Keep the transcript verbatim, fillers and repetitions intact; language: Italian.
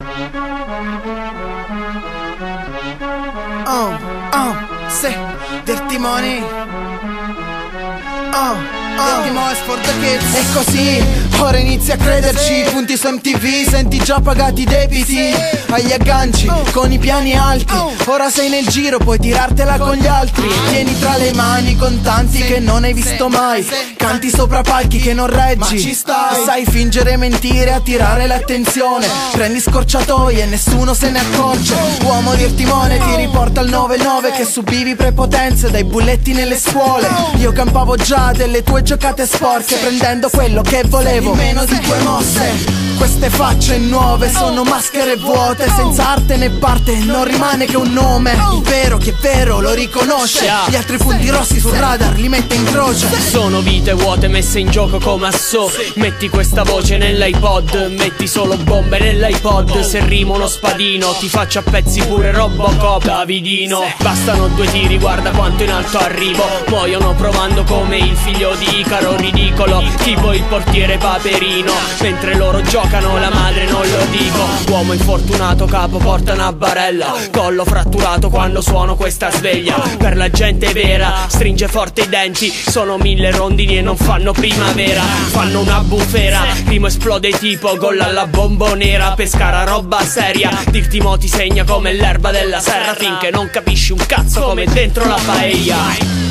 Oh, oh, sì, Dirty Money. Oh, oh, Dirty Money for the kids. E così, ora inizi a crederci. Punti su M T V, senti già pagati i debiti. Agli agganci, con i piani alti. Ora sei nel giro, puoi tirartela con gli altri. Tieni tra le mani contanti che non hai visto mai. Canti sopra palchi che non reggi, ci stai. Sai fingere mentire, attirare l'attenzione. Prendi scorciatoie e nessuno se ne accorge. Uomo di timone ti riporta al nove nove che subivi prepotenze dai bulletti nelle scuole. Io campavo già delle tue giocate sporche, prendendo quello che volevo, meno di tue mosse. Queste facce nuove sono maschere vuote, senza arte né parte, non rimane che un nome. Il vero che è vero lo riconosce, gli altri punti rossi sul radar li mette in croce. Sono vite vuote messe in gioco come a so. Metti questa voce nell'iPod, metti solo bombe nell'iPod. Se rimo uno spadino ti faccio a pezzi pure Robocop. Davidino, bastano due tiri, guarda quanto in alto arrivo. Muoiono provando come il figlio di Icaro, ridicolo, tipo il portiere Paperino. Mentre loro giocano la madre non lo dico. Uomo infortunato, capo porta una barella, collo fratturato quando suono questa sveglia. Per la gente vera, stringe forte i denti. Sono mille rondini e non fanno primavera, fanno una bufera. Primo esplode tipo gol alla bombonera. Pescara roba seria, Dirty Mo ti segna come l'erba della serra, finché non capisci un cazzo come dentro la paella.